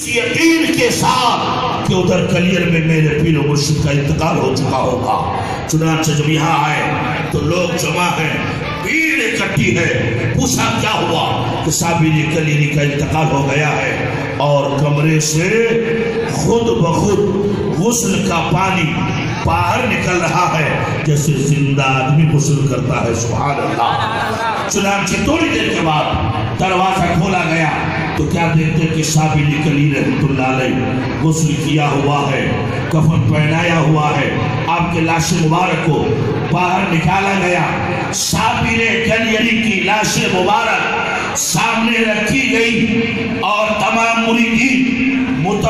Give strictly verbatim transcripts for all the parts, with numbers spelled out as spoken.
یقین کے ساتھ کہ ادھر کلیر میں میرے پیر و مرشد کا انتقال ہو چکا ہوگا۔ چنانچہ جب یہاں آئے تو لوگ جمع ہیں، بھیڑ اکٹھی ہے۔ پوچھا کیا ہوا کہ سابری کلیری کا انتقال ہو گیا ہے، اور کمرے سے خود بخود غسل کا پانی باہر نکل رہا ہے جیسے زندہ آدمی غسل کرتا ہے۔ سبحان اللہ۔ چنانچہ تھوڑی دیر کے بعد دروازہ کھولا گیا تو کیا دیکھتے کہ شابیری کلیر رحمۃ اللہ علیہ غسل کیا ہوا ہے، کفن پہنایا ہوا ہے، آپ کے لاش مبارک کو باہر نکالا گیا۔ شابیر کلیری کی لاش مبارک سامنے رکھی گئی اور تمام مریدین،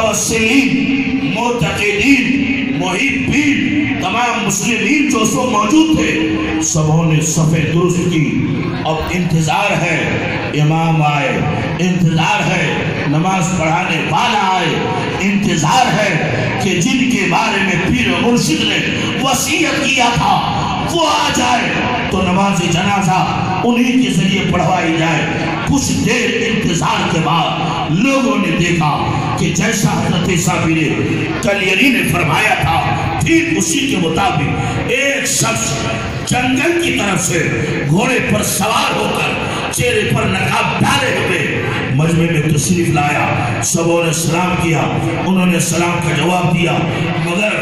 متوسلین، معتقدین، محبین، تمام مسلمین جو سو موجود تھے سبوں نے صفیں درست کی۔ اب انتظار ہے امام آئے، انتظار ہے نماز پڑھانے والا آئے، انتظار ہے کہ جن کے بارے میں پیر و مرشد نے وصیت کیا تھا وہ آ جائے تو نماز جنازہ انہی کے ذریعے پڑھوائی جائے۔ کچھ دیر انتظار کے بعد لوگوں نے دیکھا کہ جیسا حضرت شابیر کلیری نے فرمایا تھا ٹھیک اسی کے مطابق ایک شخص جنگل کی طرف سے گھوڑے پر سوار ہو کر چہرے پر نقاب ڈالے ہوئے مجمع میں تشریف لایا۔ سبوں نے سلام کیا، انہوں نے سلام کا جواب دیا، مگر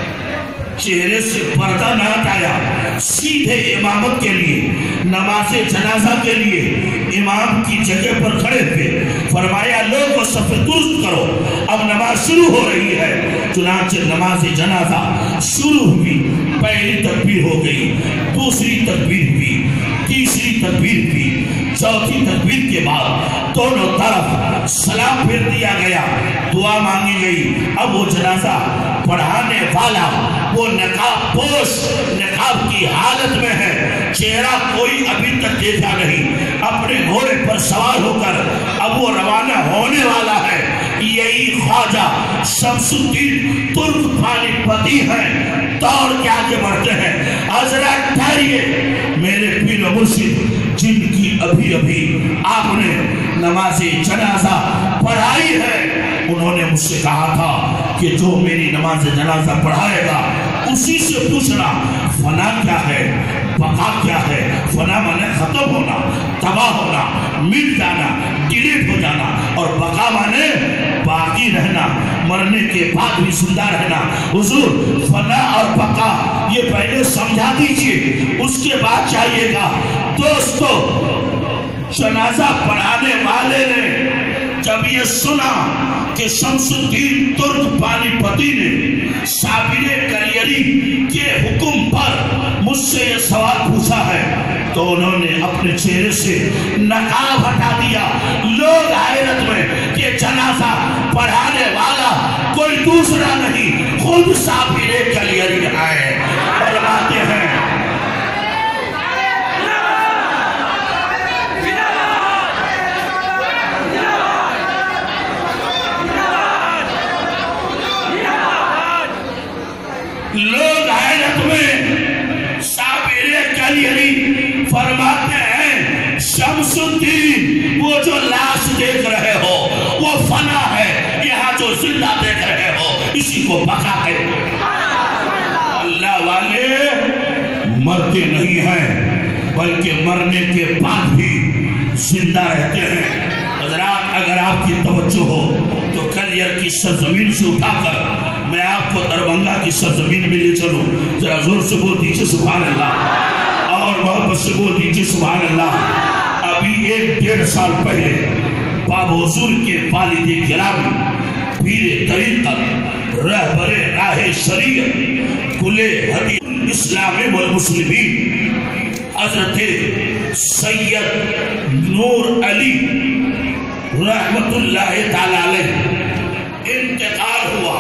چہرے سے پردہ نہ ہٹایا۔ سیدھے امامت کے لیے، نماز جنازہ کے لیے امام کی جگہ پر کھڑے ہوئے فرمایا لوگوں صف درست کرو، اب نماز شروع ہو رہی ہے۔ چنانچہ نماز جنازہ شروع ہوئی، پہلی تکبیر ہو گئی، دوسری تکبیر ہوئی، تیسری تکبیر ہوئی، چوتھی تکبیر کے بعد دونوں طرف سلام پھیر دیا گیا، دعا مانگی گئی۔ اب وہ جنازہ پڑھانے والا وہ نقاب پوش نقاب کی حالت میں ہے، چہرہ کوئی ابھی تک دیکھا نہیں، اپنے گھوڑے پر سوار ہو کر اب وہ روانہ ہونے والا ہے۔ یہی خواجہ شمس الدین ترک پانی پتی ہے، دوڑ کے آگے بڑھتے ہیں، حضرت ٹھہریے، میرے پیر و مرشد جن کی ابھی ابھی آپ نے نماز جنازہ پڑھائی ہے انہوں نے مجھ سے کہا تھا کہ جو میری نماز جنازہ پڑھائے گا اسی سے پوچھنا فنا کیا ہے، بقا کیا ہے۔ فنا مانے ختم ہونا، تباہ ہونا، مٹ جانا، ڈیلیٹ ہو جانا، اور بقا مانے باقی رہنا، مرنے کے بعد بھی زندہ رہنا۔ حضور فنا اور بقا یہ پہلے سمجھا دیجئے، اس کے بعد چاہیے گا۔ دوستو جنازہ پڑھانے والے نے جب یہ سنا کہ شمس الدین ترک پانی پتی نے شابیر کلیری کے حکم پر مجھ سے یہ سوال پوچھا ہے تو انہوں نے اپنے چہرے سے نقاب ہٹا دیا۔ لوگ حیرت میں کہ جنازہ پڑھانے والا کوئی دوسرا نہیں خود شابیر کلیری آئے، فرماتے ہیں لوگ حیرت میں شابیر کلیری فرماتے ہیں شمس الدین وہ جو لاش دیکھ رہے ہو وہ فنا ہے، یہاں جو زندہ دیکھ رہے ہو اسی کو بقا ہے۔ اللہ والے مرتے نہیں ہیں بلکہ مرنے کے بعد بھی زندہ رہتے ہیں۔ حضرات اگر آپ کی توجہ ہو تو کلیر کی سرزمین سے اٹھا کر میں آپ کو دربھنگہ کی سرزمین میں لے چلوں، ذرا زور سے بول دیجئے سبحان اللہ، اور محبت سے بول دیجئے سبحان اللہ۔ ابھی ایک ڈیڑھ سال پہلے باب حضور کے والد گرامی پیر طریقت رہبر راہ شریعت کل حدیث اسلام والمسلمین حضرت سید نور علی رحمت اللہ تعالی علیہ انتقال ہوا۔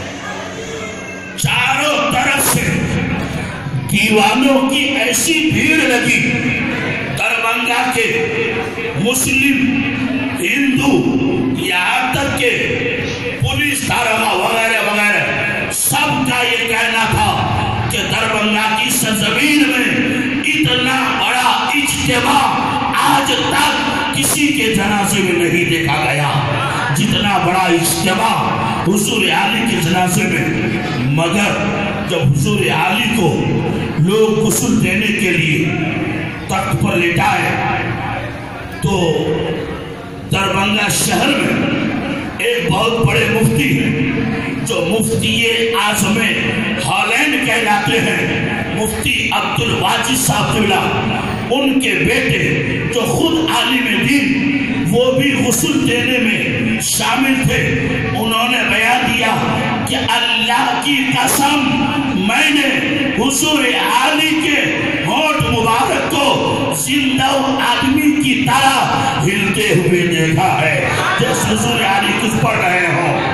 چاروں طرف سے دیوانوں کی ایسی بھیڑ لگی، دربھنگہ کے مسلم، ہندو، یہاں تک کہ پولیس داروغہ وغیرہ وغیرہ سب کا یہ کہنا تھا کہ دربھنگہ کی سرزمین میں اتنا بڑا اجتماع آج تک کسی کے جنازے میں نہیں دیکھا گیا۔ جتنا بڑا اجتماع حضور عالی کے جنازے میں، مگر جب حضور عالی کو لوگ غسل دینے کے لیے تخت پر لٹائے تو دربھنگہ شہر میں ایک بہت بڑے مفتی ہیں جو مفتی اعظم ہالینڈ کہلاتے ہیں، مفتی عبد الواجد صاحب قبلہ، ان کے بیٹے جو خود عالم دین وہ بھی غسل دینے میں شامل تھے، انہوں نے بیان دیا کہ اللہ کی قسم میں نے حضور عالی کے ہونٹ مبارک کو زندہ آدمی کی طرح ہلتے ہوئے دیکھا ہے، جیسے حضور عالی کچھ پڑھ رہے ہوں۔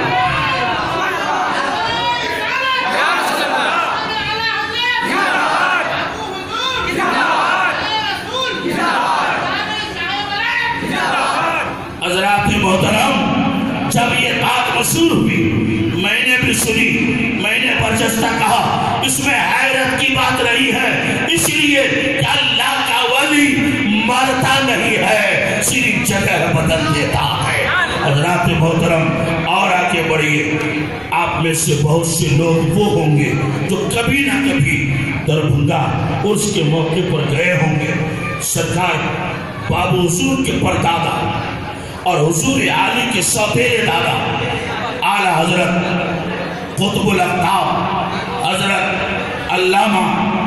حضرات محترم، جب یہ بات مشہور ہوئی میں نے بھی سنی، میں نے برجستہ کہا اس میں حیرت کی بات رہی ہے، اس لیے کہ اللہ کا ولی مرتا نہیں ہے، صرف جگہ بدل دیتا ہے۔ حضرات محترم اور آگے بڑھیے، آپ میں سے بہت سے لوگ وہ ہوں گے جو کبھی نہ کبھی دربھنگہ عرس کے موقع پر گئے ہوں گے۔ سرکار بابو حضور کے پردادا اور حضور عالی کے سوتیلے دادا اعلیٰ حضرت قطب الاقطاب حضرت علامہ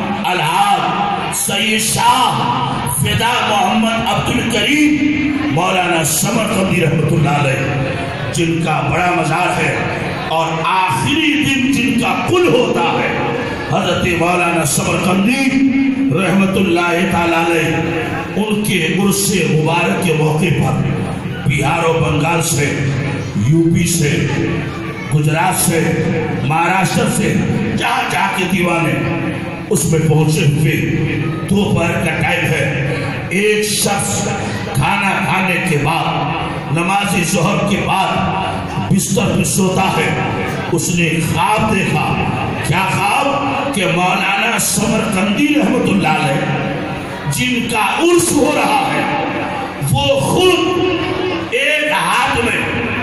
الحاج سید شاہ فدا محمد عبد الکریم مولانا سمرقندی رحمت اللہ علیہ، جن کا بڑا مزار ہے اور آخری دن جن کا قل ہوتا ہے، حضرت مولانا سمرقندی رحمت اللہ تعالیٰ علیہ، ان کے عرس مبارک کے موقع پر بہار و بنگال سے، یو پی سے، گجرات سے، مہاراشٹر سے جہاں جہاں کے دیوانے اس میں پہنچے ہوئے، دوپہر کا ٹائم ہے، ایک شخص کھانا کھانے کے بعد نماز ظہر کے بعد بستر پہ سوتا ہے، اس نے خواب دیکھا، کیا خواب؟ کہ مولانا سمرقندی رحمت اللہ علیہ جن کا عرس ہو رہا ہے وہ خود ایک ہاتھ میں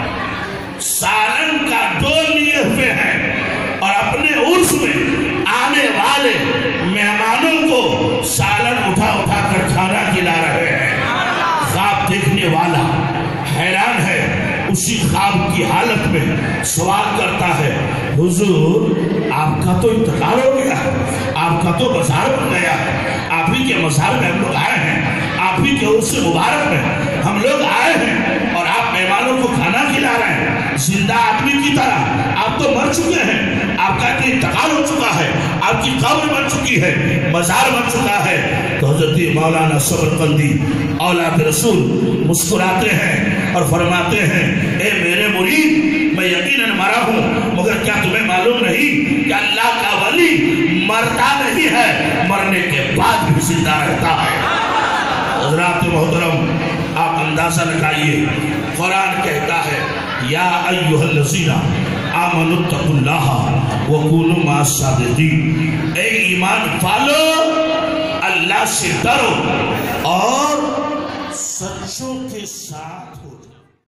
سالن کا ڈول لیے ہوئے ہیں اور اپنے عرس میں آنے والے مہمانوں کو سالن اٹھا اٹھا کر کھانا کھلا رہے ہیں۔ خواب دیکھنے والا حیران ہے، اسی خواب کی حالت میں سوال کرتا ہے، حضور آپ کا تو انتقال ہو گیا، آپ کا تو مزار بن گیا، آپ ہی کے مزار میں ہم لوگ آئے ہیں، آپ ہی کے عرس مبارک میں ہم لوگ آئے ہیں اور آپ مہمانوں کو کھانا کھلا رہے ہیں زندہ آدمی کی طرح، آپ تو مر چکے ہیں، آپ کا انتقال ہو چکا ہے، آپ کی قبر بن چکی ہے، مزار بن چکا ہے۔ تو حضرت مولانا سمرقندی اولاد رسول مسکراتے ہیں اور فرماتے ہیں، اے میرے مرید، میں یقیناً مرا ہوں، مگر کیا تمہیں معلوم نہیں کہ اللہ کا ولی مرتا نہیں ہے، مرنے کے بعد بھی زندہ رہتا ہے۔ حضرات محترم، آپ اندازہ لگائیے، قرآن کہتا ہے، یا ایھا الذین آمنوا اتقوا اللہ وکونوا مع الصادقین، اے ایمان والو اللہ سے ڈرو اور سچوں کے ساتھ